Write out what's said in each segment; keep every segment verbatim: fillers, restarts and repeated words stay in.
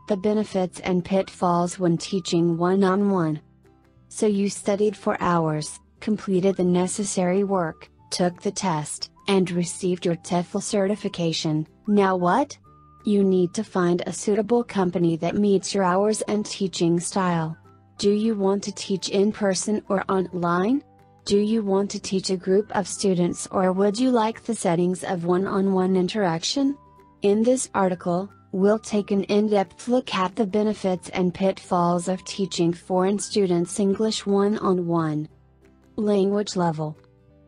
The benefits and pitfalls when teaching one-on-one. So you studied for hours, completed the necessary work, took the test, and received your TEFL certification. Now what? You need to find a suitable company that meets your hours and teaching style. Do you want to teach in person or online? Do you want to teach a group of students, or would you like the settings of one-on-one interaction? In this article, we'll take an in-depth look at the benefits and pitfalls of teaching foreign students English one-on-one. Language level.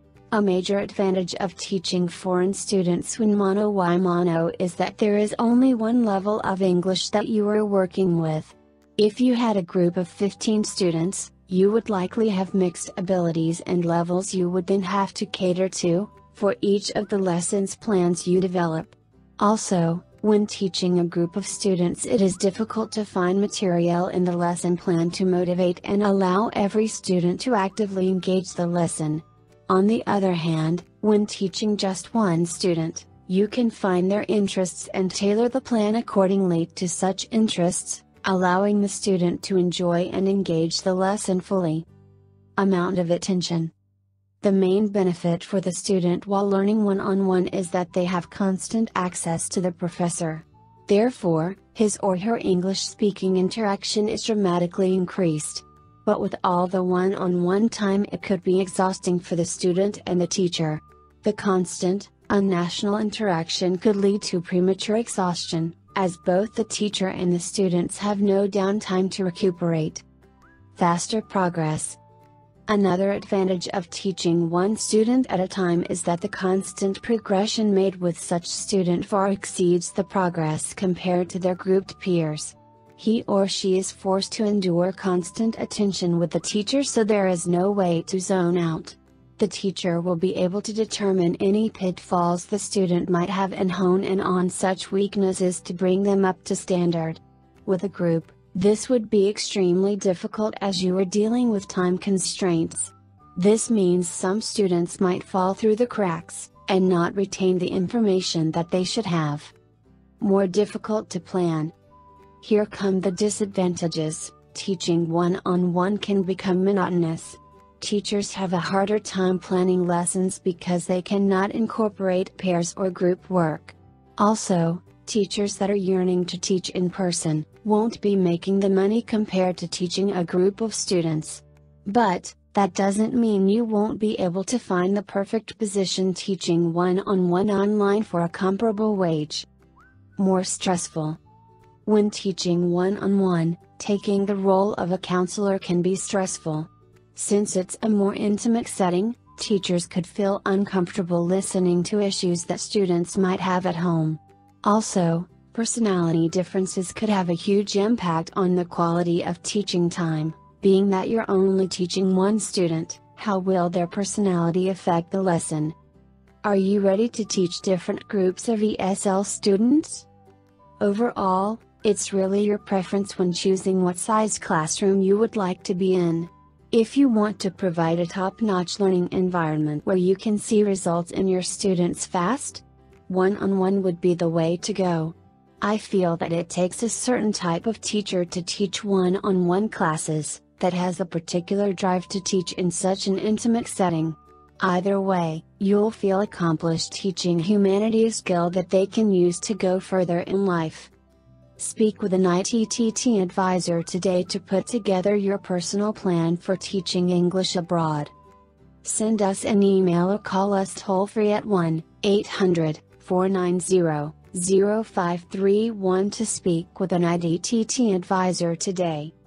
A major advantage of teaching foreign students one mono y mono is that there is only one level of English that you are working with. If you had a group of fifteen students, you would likely have mixed abilities and levels you would then have to cater to, for each of the lessons plans you develop. Also, when teaching a group of students, it is difficult to find material in the lesson plan to motivate and allow every student to actively engage the lesson. On the other hand, when teaching just one student, you can find their interests and tailor the plan accordingly to such interests, allowing the student to enjoy and engage the lesson fully. Amount of attention. The main benefit for the student while learning one-on-one is that they have constant access to the professor. Therefore, his or her English speaking interaction is dramatically increased. But with all the one-on-one time, it could be exhausting for the student and the teacher. The constant, unnational interaction could lead to premature exhaustion, as both the teacher and the students have no downtime to recuperate. Faster progress. Another advantage of teaching one student at a time is that the constant progression made with such student far exceeds the progress compared to their grouped peers. He or she is forced to endure constant attention with the teacher, so there is no way to zone out. The teacher will be able to determine any pitfalls the student might have and hone in on such weaknesses to bring them up to standard. With a group, this would be extremely difficult as you are dealing with time constraints. This means some students might fall through the cracks, and not retain the information that they should have. More difficult to plan. Here come the disadvantages. Teaching one-on-one can become monotonous. Teachers have a harder time planning lessons because they cannot incorporate pairs or group work. Also, teachers that are yearning to teach in person won't be making the money compared to teaching a group of students. But, that doesn't mean you won't be able to find the perfect position teaching one-on-one online for a comparable wage. More stressful. When teaching one-on-one, taking the role of a counselor can be stressful. Since it's a more intimate setting, teachers could feel uncomfortable listening to issues that students might have at home. Also, personality differences could have a huge impact on the quality of teaching time. Being that you're only teaching one student, how will their personality affect the lesson? Are you ready to teach different groups of E S L students? Overall, it's really your preference when choosing what size classroom you would like to be in. If you want to provide a top-notch learning environment where you can see results in your students fast, one-on-one would be the way to go. I feel that it takes a certain type of teacher to teach one-on-one classes, that has a particular drive to teach in such an intimate setting. Either way, you'll feel accomplished teaching humanity, a skill that they can use to go further in life. Speak with an I T T T advisor today to put together your personal plan for teaching English abroad. Send us an email or call us toll-free at one eight hundred, four nine zero, zero five three one to speak with an I T T T advisor today.